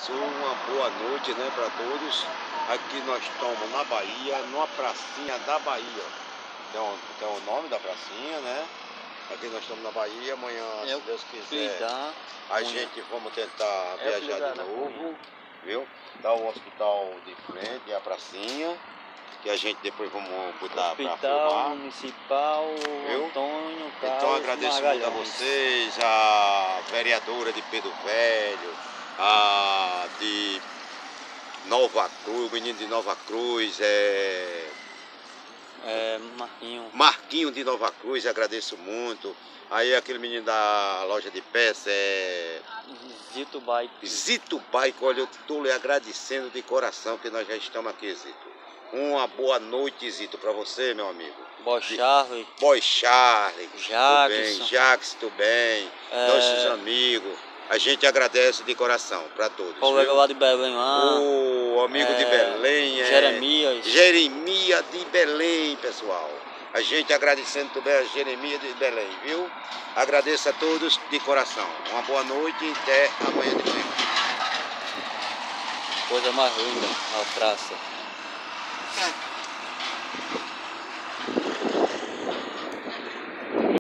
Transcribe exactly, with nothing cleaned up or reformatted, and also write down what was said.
abençoe, uma boa noite, né, para todos. Aqui nós estamos na Bahia, numa pracinha da Bahia. Tem o, tem o nome da pracinha, né? Aqui nós estamos na Bahia, amanhã, É, se Deus quiser, dá, a gente vamos tentar é viajar de novo, viu? Dá o hospital de frente, a pracinha, que a gente depois vamos botar para Hospital filmar. Municipal, Viu? Antônio Carlos Então agradeço muito a Magalhães. vocês, a vereadora de Pedro Velho, a de Nova Cruz, o menino de Nova Cruz, é... É, Marquinho. Marquinho de Nova Cruz, agradeço muito. Aí aquele menino da loja de peças, é... Zito Bike. Zito Bike, olha, eu estou lhe agradecendo de coração que nós já estamos aqui, Zito. Uma boa noite, Zito, para você, meu amigo. Boy Charlie. Boy Charlie, tudo bem, Jackson. Jax, tudo bem, É... nossos amigos, a gente agradece de coração para todos. Colega lá de Belém lá. O amigo é... de Belém, é... Jeremias. Jeremias de Belém, pessoal. A gente agradecendo também a Jeremias de Belém, viu? Agradeço a todos de coração. Uma boa noite e até amanhã de manhã. Coisa mais linda, a praça. É.